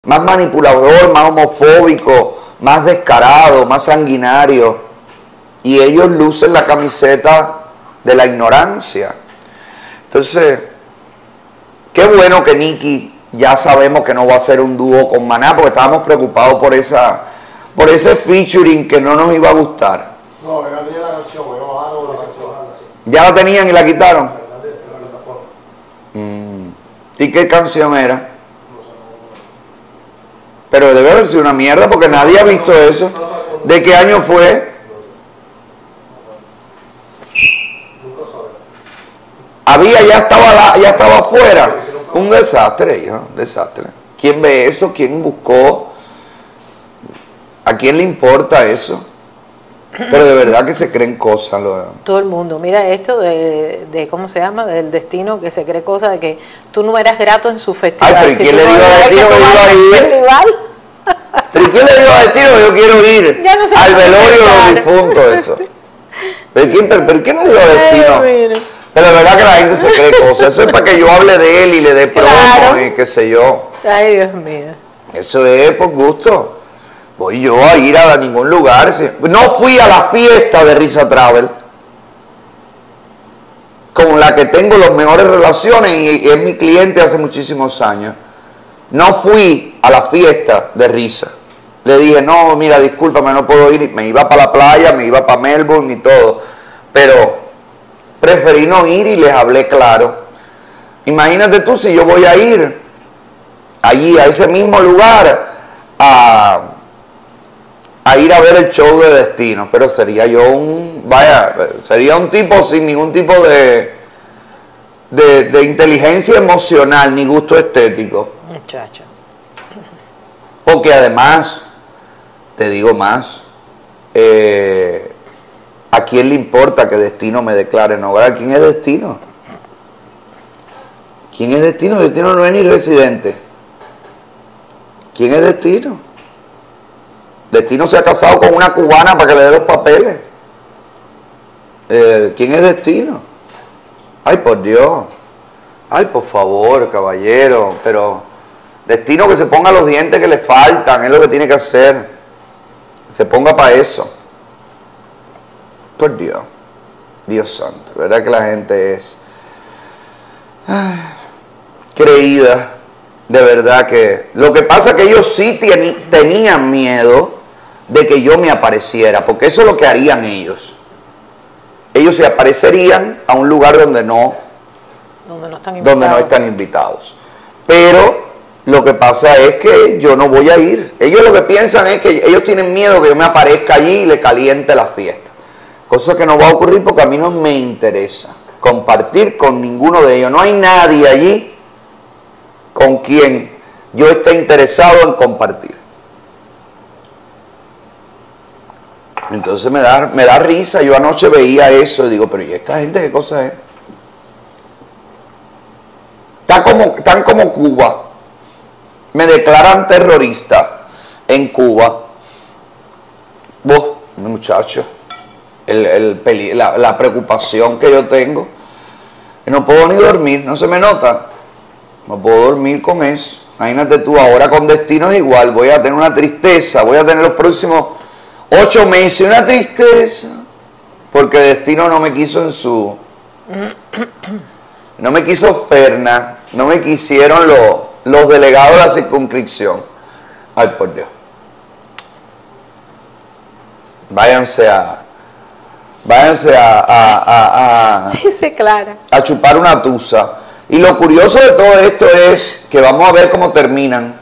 más manipulador, más homofóbico, más descarado, más sanguinario. Y ellos lucen la camiseta de la ignorancia. Entonces, qué bueno que Nicky ya sabemos que no va a ser un dúo con Maná, porque estábamos preocupados por ese featuring que no nos iba a gustar. No, ya tenía la canción, voy a bajar la canción. ¿Ya la tenían y la quitaron? ¿Y qué canción era? Pero debe haber sido una mierda porque nadie ha visto eso. ¿De qué año fue? Ya estaba afuera. Un desastre, hijo, un desastre. ¿Quién ve eso? ¿Quién buscó? ¿A quién le importa eso? Pero de verdad que se creen cosas. Todo el mundo. Mira esto de ¿cómo se llama? Del destino, que se cree cosas de que tú no eras grato en su festival. Ay, pero si ¿quién le dijo a Destino que iba a ir? ¿Pero quién le dijo a Destino que yo quiero ir? No al velorio de los difuntos, eso. ¿Pero quién le dijo a Destino? Pero de verdad que la gente se cree cosas. Eso es para que yo hable de él y le dé promo y qué sé yo. Ay, Dios mío. Eso es por gusto. Voy yo a ir a ningún lugar. No fui a la fiesta de Risa Travel, con la que tengo las mejores relaciones y es mi cliente hace muchísimos años. No fui a la fiesta de Risa. Le dije, no, mira, discúlpame, no puedo ir. Me iba para la playa, me iba para Melbourne y todo. Pero preferí no ir y les hablé claro. Imagínate tú si yo voy a ir allí, a ese mismo lugar, a ir a ver el show de Destino, pero sería yo sería un tipo sin ningún tipo de inteligencia emocional ni gusto estético. Muchacho. Porque además, te digo más, ¿a quién le importa que Destino me declare no grata? ¿Quién es Destino? ¿Quién es Destino? Destino no es ni residente. ¿Quién es Destino? Destino se ha casado con una cubana para que le dé los papeles. ¿Quién es Destino? Ay, por Dios. Ay, por favor, caballero. Pero Destino que se ponga los dientes que le faltan, es lo que tiene que hacer. Se ponga para eso. Por Dios. Dios santo. ¿Verdad que la gente es creída? De verdad que... Lo que pasa es que ellos sí tenían miedo de que yo me apareciera, porque eso es lo que harían ellos. Ellos se aparecerían a un lugar donde no están invitados. Pero lo que pasa es que yo no voy a ir. Ellos lo que piensan es que ellos tienen miedo que yo me aparezca allí y le caliente la fiesta. Cosa que no va a ocurrir porque a mí no me interesa compartir con ninguno de ellos. No hay nadie allí con quien yo esté interesado en compartir. Entonces me da risa. Yo anoche veía eso y digo, pero ¿y esta gente qué cosa es? Están como Cuba. Me declaran terrorista en Cuba. Vos, muchacho, la preocupación que yo tengo. Que no puedo ni dormir, no se me nota. No puedo dormir con eso. Imagínate tú, ahora con Destino es igual. Voy a tener una tristeza. Voy a tener los próximos 8 meses una tristeza. Porque Destino no me quiso no me quiso Ferna. No me quisieron los delegados de la circunscripción. Ay, por Dios. Váyanse Dice Clara. a chupar una tusa. Y lo curioso de todo esto es que vamos a ver cómo terminan.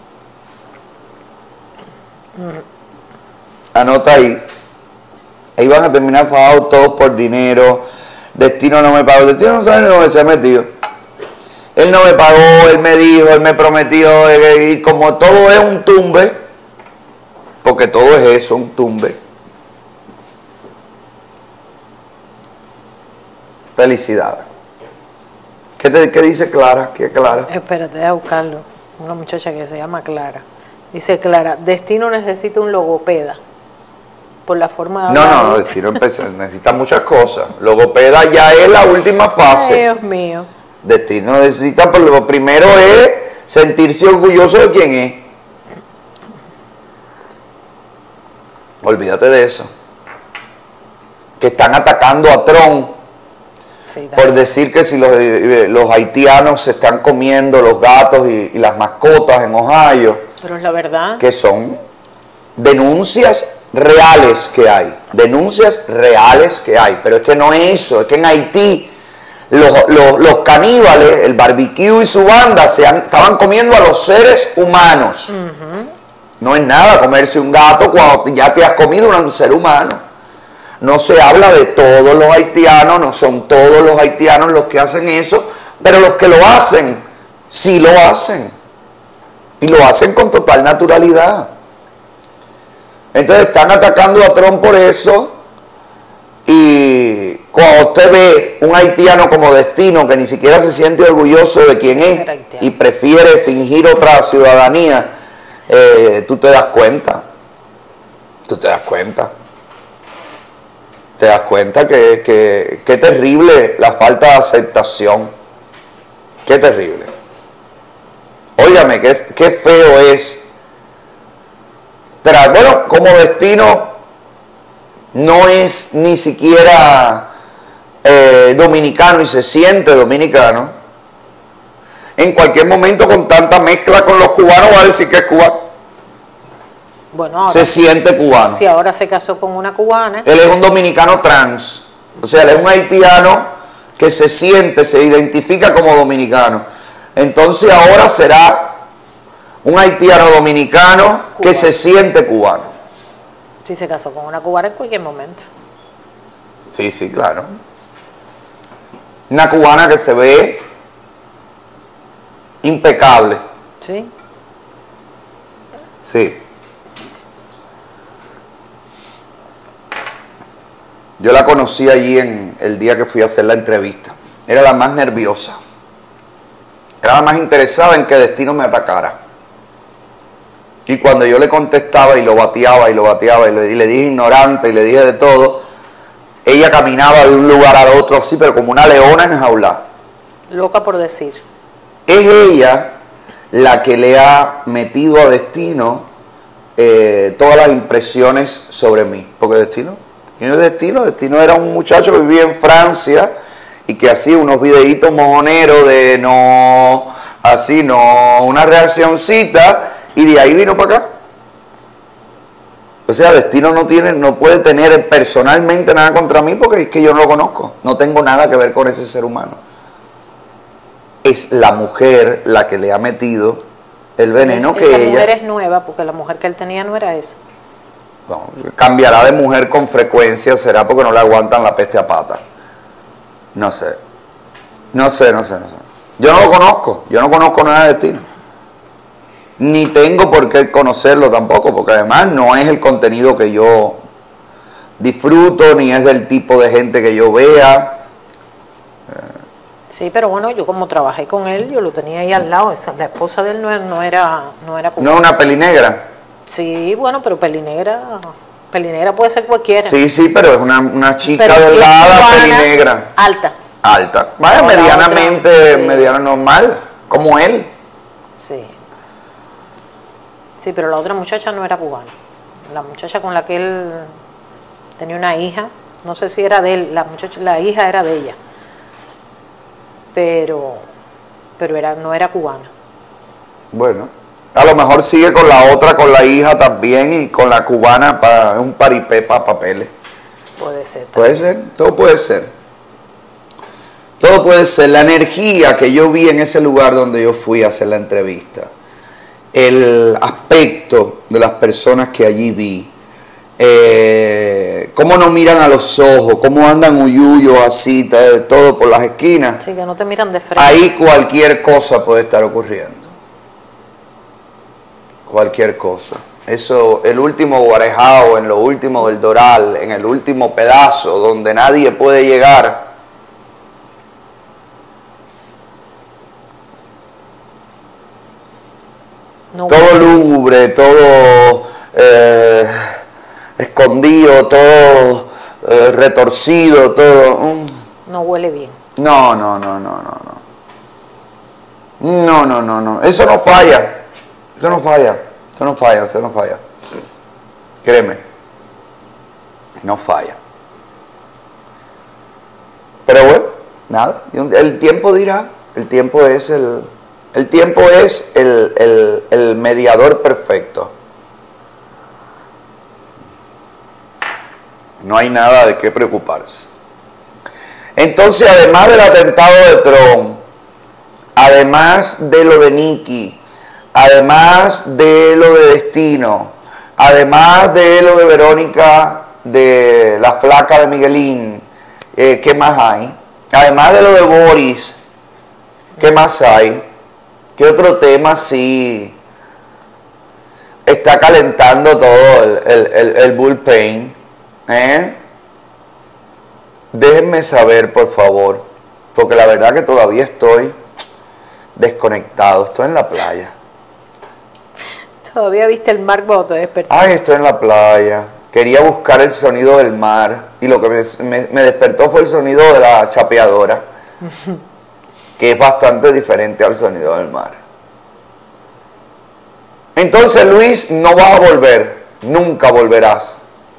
Anota ahí. Ahí van a terminar fajados todos por dinero. Destino no me pagó. Destino no sabe ni dónde se ha metido. Él no me pagó, él me dijo, él me prometió. Y como todo es un tumbe, porque todo es eso, un tumbe. Felicidades. ¿Qué dice Clara? ¿Qué Clara? Espérate, voy a buscarlo. Una muchacha que se llama Clara. Dice Clara, Destino necesita un logopeda. Por la forma de hablar. No, Destino necesita muchas cosas. Logopeda ya es la última fase. Ay, Dios mío. Destino necesita, pero lo primero es sentirse orgulloso de quién es. Olvídate de eso. Que están atacando a Trump Sí, por decir que si los haitianos se están comiendo los gatos y las mascotas en Ohio. pero es la verdad. Que son denuncias reales que hay. Denuncias reales que hay. Pero es que no es eso. Es que en Haití los caníbales, el barbecue y su banda estaban comiendo a los seres humanos. No es nada comerse un gato cuando ya te has comido un ser humano. No se habla de todos los haitianos, no son todos los haitianos los que hacen eso, pero los que lo hacen, sí lo hacen. Y lo hacen con total naturalidad. Entonces están atacando a Trump por eso. Y cuando usted ve un haitiano como destino que ni siquiera se siente orgulloso de quién es y prefiere fingir otra ciudadanía, tú te das cuenta. Tú te das cuenta. Te das cuenta que terrible la falta de aceptación. Qué terrible. Óigame, qué feo es. Bueno, como destino no es ni siquiera dominicano y se siente dominicano. En cualquier momento con tanta mezcla con los cubanos va a decir que es cubano. Bueno, ahora se siente cubano. Si ahora se casó con una cubana. Él es un dominicano trans. O sea, él es un haitiano que se siente, se identifica como dominicano. Entonces ahora será un haitiano dominicano cubano que se siente cubano. Si se casó con una cubana en cualquier momento. Sí, sí, claro. Una cubana que se ve impecable. Sí. Sí. Yo la conocí allí en el día que fui a hacer la entrevista. Era la más nerviosa. Era la más interesada en que Destino me atacara. Y cuando yo le contestaba y lo bateaba y le dije ignorante y le dije de todo, ella caminaba de un lugar al otro así, pero como una leona enjaulada. Loca por decir. Es ella la que le ha metido a Destino todas las impresiones sobre mí. Porque Destino era un muchacho que vivía en Francia y que hacía unos videitos mojoneros de una reaccioncita, y de ahí vino para acá. O sea, Destino no puede tener personalmente nada contra mí porque es que yo no lo conozco. No tengo nada que ver con ese ser humano. Es la mujer la que le ha metido el veneno que ella... Esa mujer es nueva porque la mujer que él tenía no era esa. No, cambiará de mujer con frecuencia, será porque no le aguantan la peste a pata. No sé. Yo no lo conozco, yo no conozco nada de Destino. Ni tengo por qué conocerlo tampoco, porque además no es el contenido que yo disfruto, ni es del tipo de gente que yo vea. Sí, pero bueno, yo como trabajé con él, yo lo tenía ahí al lado. La esposa de él no era cubana. ¿No es una pelinegra? Sí, bueno, pero pelinegra puede ser cualquiera. Sí, pero es una chica pero delgada, si pelinegra. Alta. Vaya, no, medianamente, sí. mediana normal, como él. Sí. Sí, pero la otra muchacha no era cubana. La muchacha con la que él tenía una hija, no sé si era de él, la hija era de ella. Pero no era cubana. Bueno, a lo mejor sigue con la otra, con la hija también, y con la cubana para un paripé para papeles. Puede ser. Puede ser, todo puede ser. Todo puede ser. La energía que yo vi en ese lugar donde yo fui a hacer la entrevista, el aspecto de las personas que allí vi, cómo nos miran a los ojos, cómo andan uyuyos así, todo por las esquinas. Sí, que no te miran de frente. Ahí cualquier cosa puede estar ocurriendo. Cualquier cosa. Eso, el último guarejao, en lo último del Doral, en el último pedazo donde nadie puede llegar. No, todo lúgubre, todo escondido, todo retorcido, todo... No huele bien. No. Eso no falla. Créeme. No falla. Pero bueno, nada, el tiempo dirá, el tiempo es el mediador perfecto. No hay nada de qué preocuparse. Entonces, además del atentado de Trump, además de lo de Nikki, además de lo de Destino, además de lo de Verónica, de la flaca de Miguelín, ¿qué más hay? Además de lo de Boris, ¿qué más hay? ¿Qué otro tema sí está calentando todo el bullpen? Déjenme saber, por favor, porque la verdad que todavía estoy desconectado, estoy en la playa. Todavía viste el mar cuando te despertaste. Ay, estoy en la playa. Quería buscar el sonido del mar y lo que me despertó fue el sonido de la chapeadora, que es bastante diferente al sonido del mar. Entonces, Luis, no vas a volver, nunca volverás.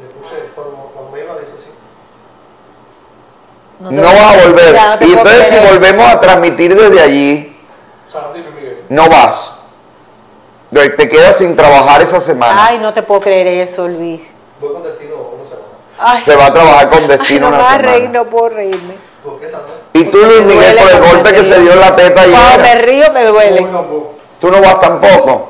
No vas a volver. Ya, no y entonces, si volvemos a transmitir desde allí, no vas. Te quedas sin trabajar esa semana. Ay, no te puedo creer eso, Luis. Voy con Destino una semana. Ay, Se va a trabajar con Destino no me una vas a semana. reír, no puedo reírme. ¿Por qué, Sandra? Y tú, Luis Me Miguel, duele por el cuando golpe me que se río. dio en la teta Cuando me ayer, río me duele. tú no vas tampoco.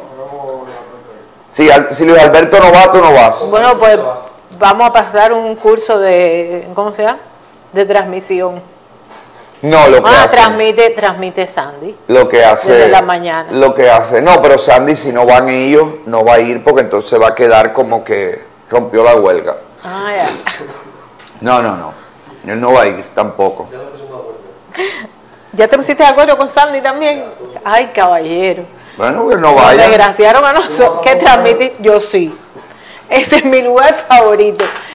Si Luis Alberto no va, tú no vas. Bueno, pues vamos a pasar un curso de, ¿cómo se llama? De transmisión. No, lo que hace. Transmite Sandy. Lo que hace. Desde la mañana. Lo que hace. No, pero Sandy, si no van ellos, no va a ir porque entonces va a quedar como que rompió la huelga. Ah, ya. No. Él no va a ir tampoco. ¿Ya te pusiste de acuerdo con Sandy también? Ay, caballero. Bueno, que no Nos vaya. desgraciaron a nosotros. ¿Qué transmite? Yo sí. Ese es mi lugar favorito.